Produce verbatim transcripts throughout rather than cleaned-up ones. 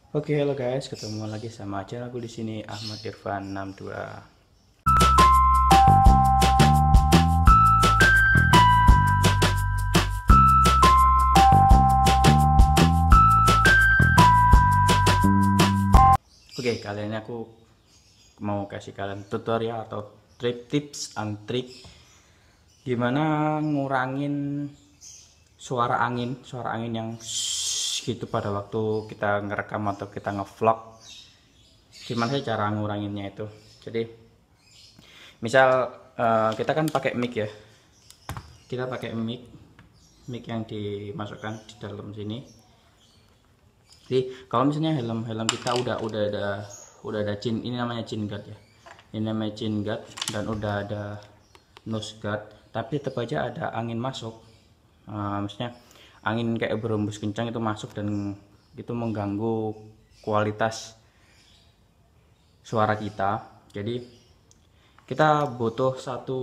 Oke, halo guys, ketemu lagi sama channel aku di sini Ahmad Irfan enam dua. Oke, kali ini aku mau kasih kalian tutorial atau trip tips and trick gimana ngurangin suara angin, suara angin yang gitu pada waktu kita ngerekam atau kita ngevlog. Gimana sih cara nguranginnya itu? Jadi misal uh, kita kan pakai mic ya, kita pakai mic mic yang dimasukkan di dalam sini. Jadi kalau misalnya helm helm kita udah udah ada udah ada chin, ini namanya chin guard ya, ini namanya chin guard, dan udah ada nose guard, tapi tetap aja ada angin masuk. Uh, maksudnya angin kayak berembus kencang itu masuk dan itu mengganggu kualitas suara kita. Jadi kita butuh satu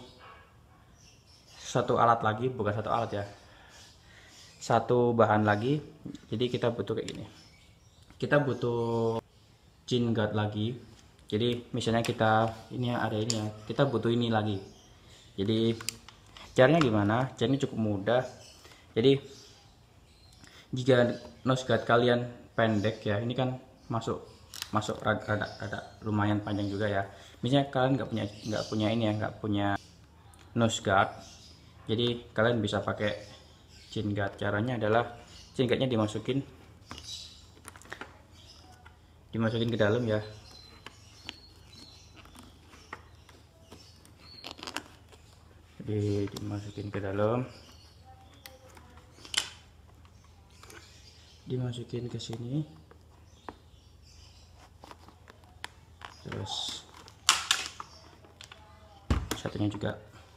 satu alat lagi, bukan satu alat ya, satu bahan lagi. Jadi kita butuh kayak gini, kita butuh chin guard lagi. Jadi misalnya kita ini ada ini ya, kita butuh ini lagi. Jadi caranya gimana? Caranya cukup mudah. Jadi jika nose guard kalian pendek ya, ini kan masuk masuk rada, rada, rada lumayan panjang juga ya. Misalnya kalian nggak punya nggak punya ini ya, nggak punya nose guard, jadi kalian bisa pakai chin guard. Caranya adalah chin guardnya dimasukin dimasukin ke dalam ya. Jadi dimasukin ke dalam, dimasukin ke sini, terus satunya juga.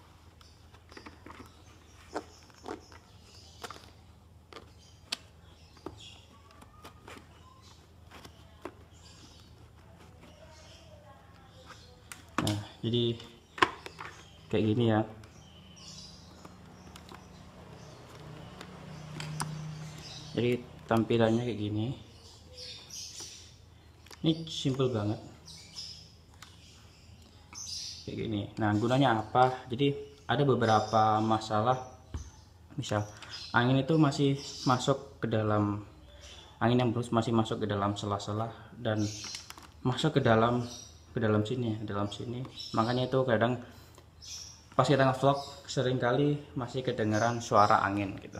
Nah, jadi kayak gini ya. Jadi tampilannya kayak gini. Ini simple banget kayak gini. Nah, gunanya apa? Jadi ada beberapa masalah, misal angin itu masih masuk ke dalam, angin yang terus masih masuk ke dalam sela-sela dan masuk ke dalam ke dalam sini, dalam sini. Makanya itu kadang pas kita ngevlog seringkali masih kedengeran suara angin gitu.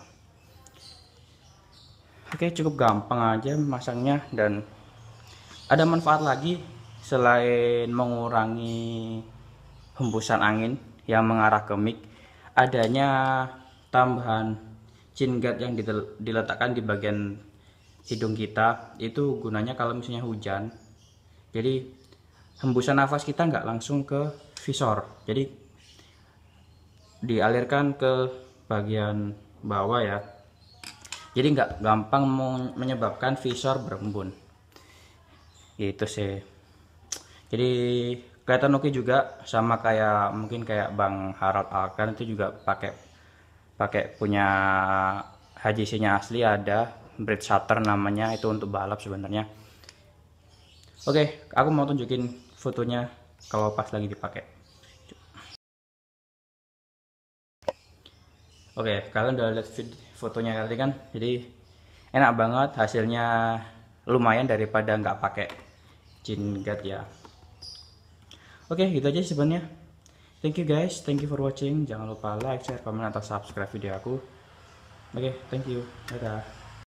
Oke, cukup gampang aja masangnya, dan ada manfaat lagi selain mengurangi hembusan angin yang mengarah ke mic. Adanya tambahan chin guard yang diletakkan di bagian hidung kita, itu gunanya kalau misalnya hujan, jadi hembusan nafas kita nggak langsung ke visor, jadi dialirkan ke bagian bawah ya. Jadi nggak gampang menyebabkan visor berembun gitu sih. Jadi kelihatan oke juga, sama kayak mungkin kayak Bang Harald Alkan itu juga pakai pakai punya H J C-nya asli, ada Bridge Shutter namanya, itu untuk balap sebenarnya. Oke, aku mau tunjukin fotonya kalau pas lagi dipakai. Oke, kalian udah lihat fotonya tadi kan? Jadi enak banget, hasilnya lumayan daripada nggak pakai chin guard ya. Oke, gitu aja sebenarnya. Thank you guys, thank you for watching. Jangan lupa like, share, komen, atau subscribe video aku. Oke, thank you. Dadah.